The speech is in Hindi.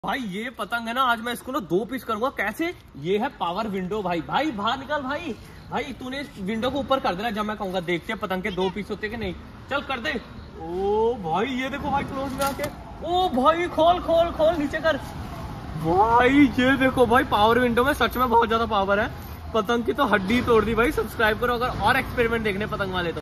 भाई ये पतंग है ना, आज मैं इसको ना 2 पीस करूंगा। कैसे? ये है पावर विंडो। भाई भाई बाहर निकल भाई। भाई तूने इस विंडो को ऊपर कर देना जब मैं कहूंगा। देखते हैं पतंग के 2 पीस होते कि नहीं। चल कर दे। ओ भाई ये देखो भाई, क्लोज में आके। ओ भाई खोल खोल खोल, नीचे कर। भाई ये देखो भाई, पावर विंडो में सच में बहुत ज्यादा पावर है। पतंग की तो हड्डी तोड़ दी भाई। सब्सक्राइब करो अगर और एक्सपेरिमेंट देखने पतंग वाले तो।